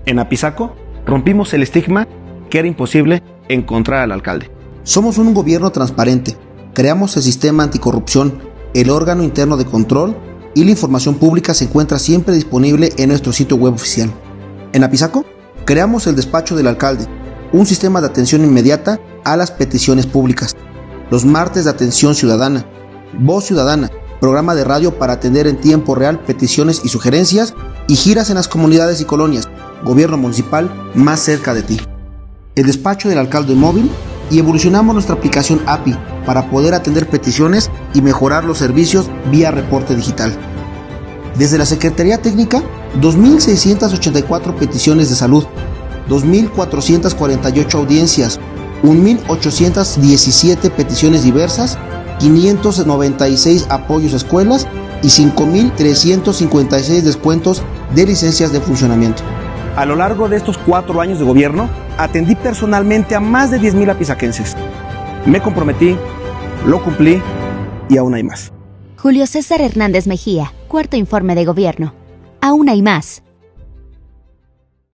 En Apizaco rompimos el estigma que era imposible encontrar al alcalde. Somos un gobierno transparente. Creamos el sistema anticorrupción, el órgano interno de control y la información pública se encuentra siempre disponible en nuestro sitio web oficial. En Apizaco creamos el despacho del alcalde, un sistema de atención inmediata a las peticiones públicas. Los martes de atención ciudadana, Voz Ciudadana, programa de radio para atender en tiempo real peticiones y sugerencias y giras en las comunidades y colonias, gobierno municipal más cerca de ti. El despacho del alcalde móvil y evolucionamos nuestra aplicación API para poder atender peticiones y mejorar los servicios vía reporte digital. Desde la Secretaría Técnica, 2.684 peticiones de salud, 2.448 audiencias, 1.817 peticiones diversas, 596 apoyos a escuelas y 5.356 descuentos de licencias de funcionamiento. A lo largo de estos 4 años de gobierno, atendí personalmente a más de 10,000 apizaquenses. Me comprometí, lo cumplí y aún hay más. Julio César Hernández Mejía, Cuarto Informe de Gobierno. Aún hay más.